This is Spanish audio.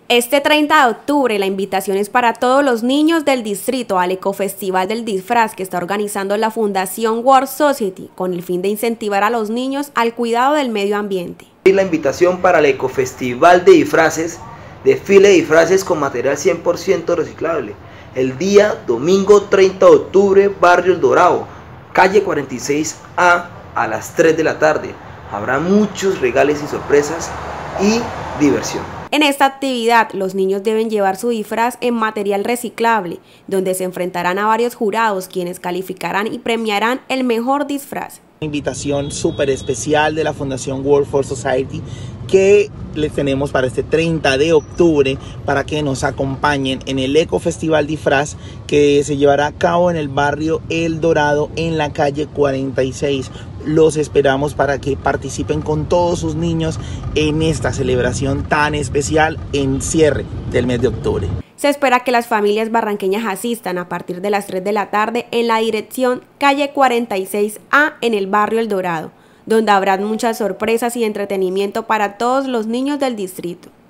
Este 30 de octubre la invitación es para todos los niños del distrito al Ecofestival del Disfraz que está organizando la Fundación World Society con el fin de incentivar a los niños al cuidado del medio ambiente. La invitación para el Ecofestival de Disfraces, desfile de disfraces con material 100% reciclable, el día domingo 30 de octubre, Barrio El Dorado, calle 46A a las 3 de la tarde. Habrá muchos regalos y sorpresas y diversión. En esta actividad, los niños deben llevar su disfraz en material reciclable, donde se enfrentarán a varios jurados quienes calificarán y premiarán el mejor disfraz. Una invitación súper especial de la Fundación World for Society que les tenemos para este 30 de octubre para que nos acompañen en el Ecofestival Disfraz que se llevará a cabo en el barrio El Dorado en la calle 46. Los esperamos para que participen con todos sus niños en esta celebración tan especial en cierre del mes de octubre. Se espera que las familias barranqueñas asistan a partir de las 3 de la tarde en la dirección calle 46A en el barrio El Dorado, donde habrá muchas sorpresas y entretenimiento para todos los niños del distrito.